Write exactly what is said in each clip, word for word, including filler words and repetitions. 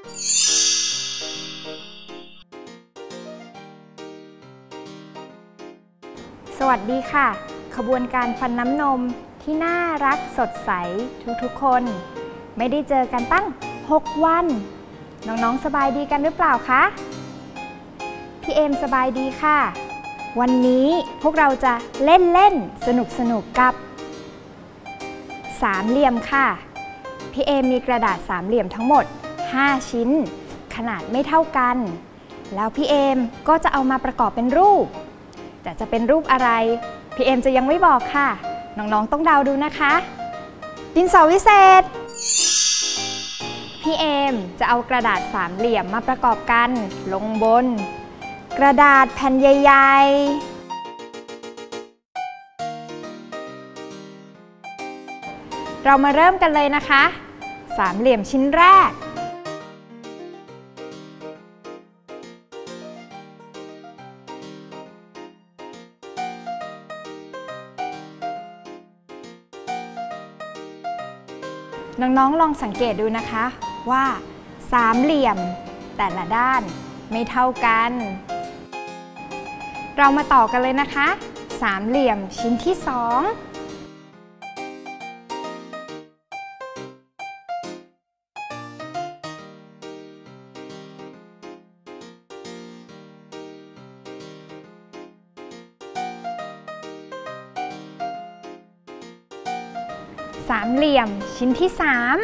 สวัสดีค่ะขบวนการฟันน้ำนมที่น่ารักสดใสทุกๆคนไม่ได้เจอกันตั้งหกวันน้องๆสบายดีกันหรือเปล่าคะพี่เอมสบายดีค่ะวันนี้พวกเราจะเล่นเล่นสนุกสนุกกับสามเหลี่ยมค่ะพี่เอมมีกระดาษสามเหลี่ยมทั้งหมดห้าชิ้นขนาดไม่เท่ากันแล้วพี่เอมก็จะเอามาประกอบเป็นรูปแต่จะเป็นรูปอะไรพี่เอมจะยังไม่บอกค่ะน้องๆต้องเดาดูนะคะดินสอวิเศษพี่เอมจะเอากระดาษสามเหลี่ยมมาประกอบกันลงบนกระดาษแผ่นใหญ่ๆเรามาเริ่มกันเลยนะคะสามเหลี่ยมชิ้นแรกน้องๆลองสังเกตดูนะคะว่าสามเหลี่ยมแต่ละด้านไม่เท่ากันเรามาต่อกันเลยนะคะสามเหลี่ยมชิ้นที่สองสามเหลี่ยมชิ้นที่สาม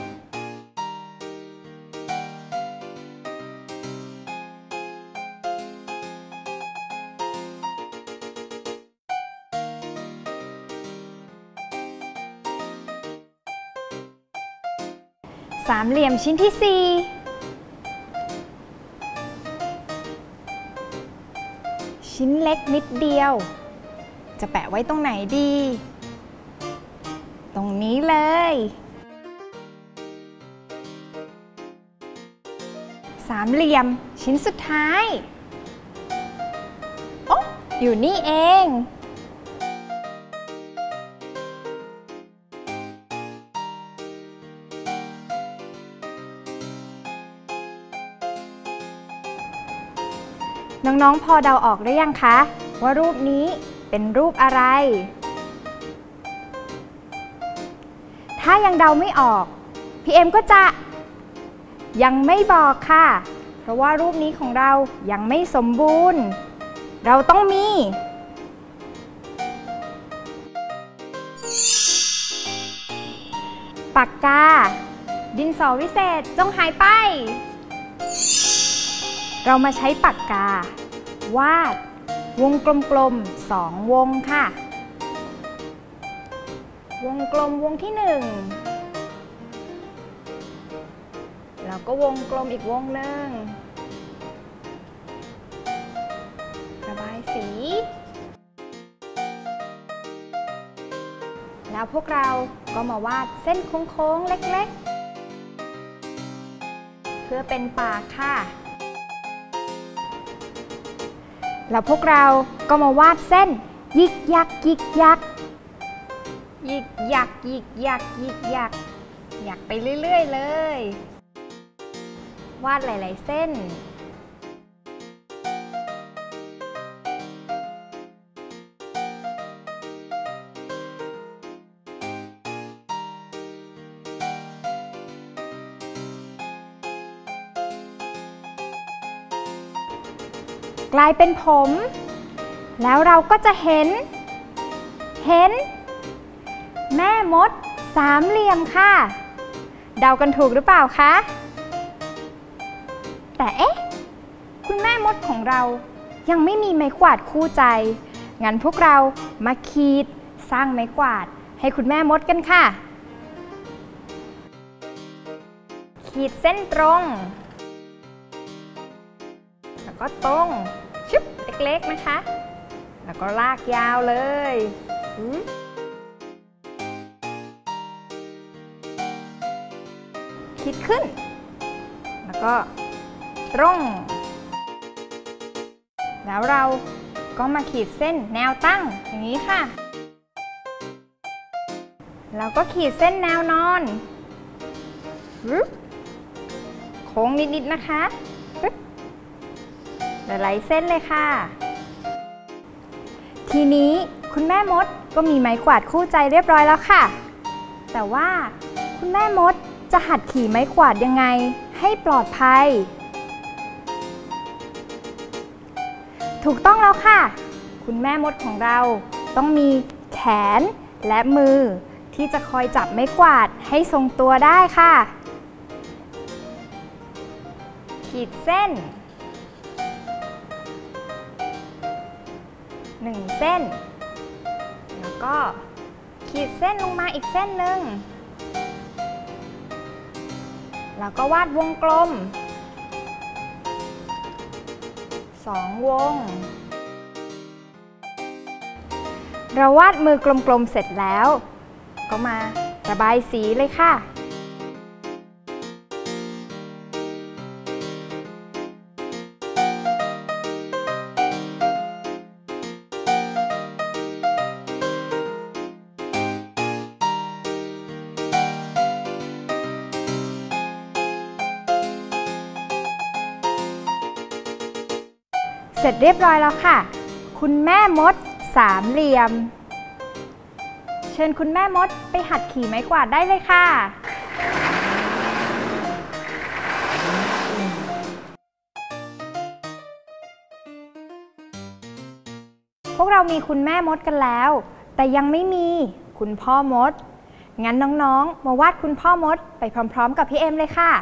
สามเหลี่ยมชิ้นที่สี่ชิ้นเล็กนิดเดียวจะแปะไว้ตรงไหนดีตรงนี้เลยสามเหลี่ยมชิ้นสุดท้ายโอ้อยู่นี่เองน้องๆพอเดาออกหรือยังคะว่ารูปนี้เป็นรูปอะไรถ้ายังเดาไม่ออกพี่เอ็มก็จะยังไม่บอกค่ะเพราะว่ารูปนี้ของเรายังไม่สมบูรณ์เราต้องมีปากกาดินสอวิเศษจงหายไปเรามาใช้ปากกาวาดวงกลมๆสองวงค่ะวงกลมวงที่หนึ่งแล้วก็วงกลมอีกวงหนึ่งระบายสีแล้วพวกเราก็มาวาดเส้นโค้งๆเล็กๆเพื่อเป็นปากค่ะแล้วพวกเราก็มาวาดเส้นยิกยักยิกยักยิกยักยิกยักยิกยักยักไปเรื่อยๆเลยวาดหลายๆเส้นกลายเป็นผมแล้วเราก็จะเห็นเห็นแม่มดสามเหลี่ยมค่ะเดากันถูกหรือเปล่าคะแต่เอ๊ะคุณแม่มดของเรายังไม่มีไม้กวาดคู่ใจงั้นพวกเรามาขีดสร้างไม้กวาดให้คุณแม่มดกันค่ะขีดเส้นตรงแล้วก็ตรงชึบเล็กๆนะคะแล้วก็ลากยาวเลยขีดขึ้นแล้วก็ตรงแล้วเราก็มาขีดเส้นแนวตั้งอย่างนี้ค่ะแล้วก็ขีดเส้นแนวนอนโค้งนิดๆนะคะปึ๊บหลายๆเส้นเลยค่ะทีนี้คุณแม่มดก็มีไม้กวาดคู่ใจเรียบร้อยแล้วค่ะแต่ว่าคุณแม่มดจะหัดขี่ไม้กวาดยังไงให้ปลอดภัยถูกต้องแล้วค่ะคุณแม่มดของเราต้องมีแขนและมือที่จะคอยจับไม้กวาดให้ทรงตัวได้ค่ะขีดเส้นหนึ่งเส้นแล้วก็ขีดเส้นลงมาอีกเส้นหนึ่งแล้วก็วาดวงกลมสองวงเราวาดมือกลมๆเสร็จแล้วก็มาระบายสีเลยค่ะเสร็จเรียบร้อยแล้วค่ะคุณแม่มดสามเหลี่ยมเชิญคุณแม่มดไปหัดขี่ไม้กวาดได้เลยค่ะพวกเรามีคุณแม่มดกันแล้วแต่ยังไม่มีคุณพ่อมดงั้นน้องๆมาวาดคุณพ่อมดไปพร้อมๆกับพี่เอ็มเลยค่ะ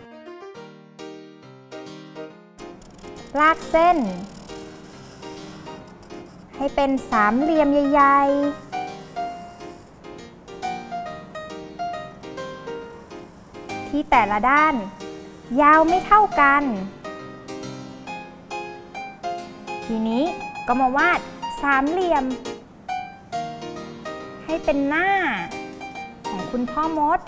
ลากเส้นให้เป็นสามเหลี่ยมใหญ่ๆที่แต่ละด้านยาวไม่เท่ากันทีนี้ก็มาวาดสามเหลี่ยมให้เป็นหน้าของคุณพ่อมด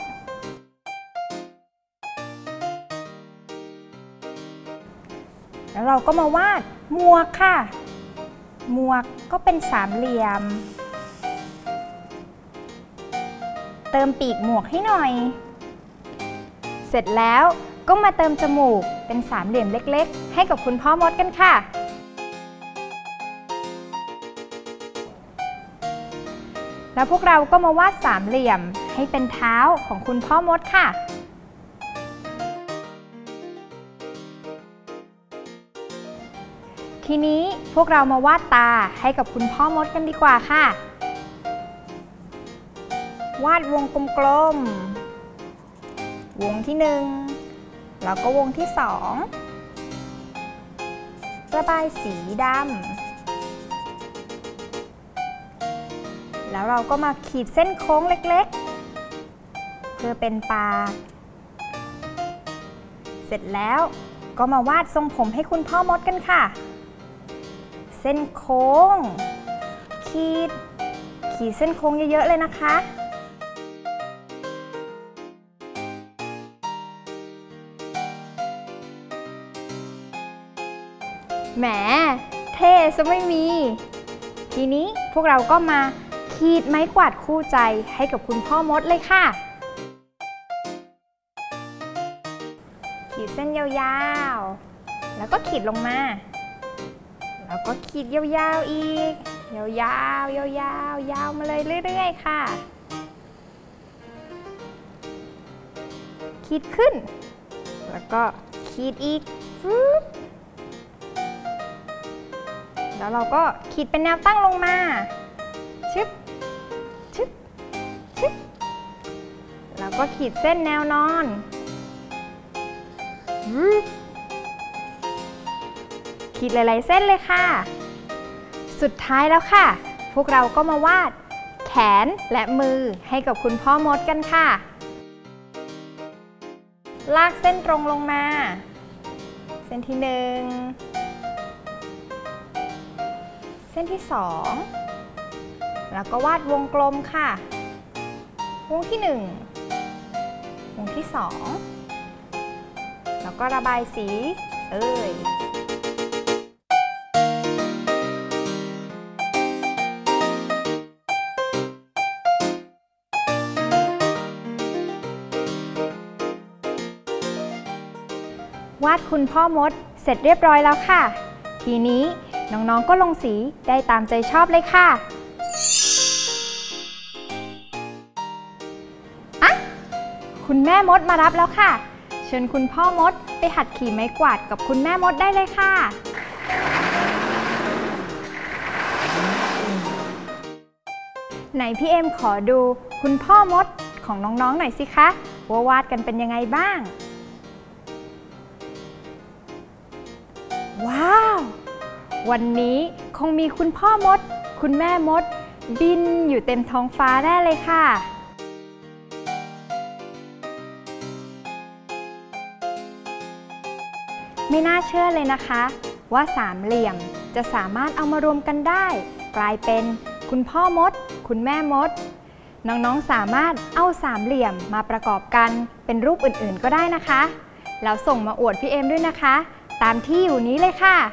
แล้วเราก็มาวาดหมวกค่ะหมวกก็เป็นสามเหลี่ยมเติมปีกหมวกให้หน่อยเสร็จแล้วก็มาเติมจมูกเป็นสามเหลี่ยมเล็กๆให้กับคุณพ่อมดกันค่ะแล้วพวกเราก็มาวาดสามเหลี่ยมให้เป็นเท้าของคุณพ่อมดค่ะทีนี้พวกเรามาวาดตาให้กับคุณพ่อมดกันดีกว่าค่ะวาดวงกลมๆวงที่หนึ่งแล้วก็วงที่สองระบายสีดำแล้วเราก็มาขีดเส้นโค้งเล็กๆเพื่อเป็นปากเสร็จแล้วก็มาวาดทรงผมให้คุณพ่อมดกันค่ะเส้นโค้งขีดขีดเส้นโค้งเยอะๆเลยนะคะแหมเท่ซะไม่มีทีนี้พวกเราก็มาขีดไม้กวาดคู่ใจให้กับคุณพ่อมดเลยค่ะขีดเส้นยาวๆแล้วก็ขีดลงมาแล้วก็ขีดยาวๆอีกยาวๆยาวๆยาวมาเลยเรื่อยๆค่ะขีดขึ้นแล้วก็ขีดอีกฟึ๊บแล้วเราก็ขีดเป็นแนวตั้งลงมาชึบชึบชึบแล้วก็ขีดเส้นแนวนอนขีดหลายๆเส้นเลยค่ะสุดท้ายแล้วค่ะพวกเราก็มาวาดแขนและมือให้กับคุณพ่อมดกันค่ะลากเส้นตรงลงมาเส้นที่หนึ่งเส้นที่สองแล้วก็วาดวงกลมค่ะวงที่หนึ่งวงที่สองแล้วก็ระบายสีเอ้ยวาดคุณพ่อมดเสร็จเรียบร้อยแล้วค่ะทีนี้น้องๆก็ลงสีได้ตามใจชอบเลยค่ะอะคุณแม่มดมารับแล้วค่ะเชิญคุณพ่อมดไปหัดขี่ไม้กวาดกับคุณแม่มดได้เลยค่ะไหนพี่เอ็มขอดูคุณพ่อมดของน้องๆหน่อยสิคะว่าวาดกันเป็นยังไงบ้างว้าววันนี้คงมีคุณพ่อมดคุณแม่มดบินอยู่เต็มท้องฟ้าแน่เลยค่ะไม่น่าเชื่อเลยนะคะว่าสามเหลี่ยมจะสามารถเอามารวมกันได้กลายเป็นคุณพ่อมดคุณแม่มดน้องๆสามารถเอาสามเหลี่ยมมาประกอบกันเป็นรูปอื่นๆก็ได้นะคะแล้วส่งมาอวดพี่เอ็มด้วยนะคะตามที่อยู่นี้เลยค่ะ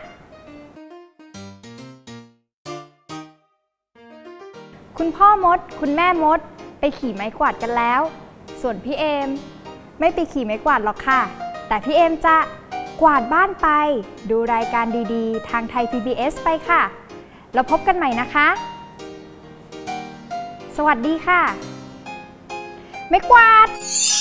คุณพ่อมดคุณแม่มดไปขี่ไม้กวาดกันแล้วส่วนพี่เอ็มไม่ไปขี่ไม้กวาดหรอกค่ะแต่พี่เอ็มจะกวาดบ้านไปดูรายการดีๆทางไทย พี บี เอส ไปค่ะแล้วพบกันใหม่นะคะสวัสดีค่ะไม้กวาด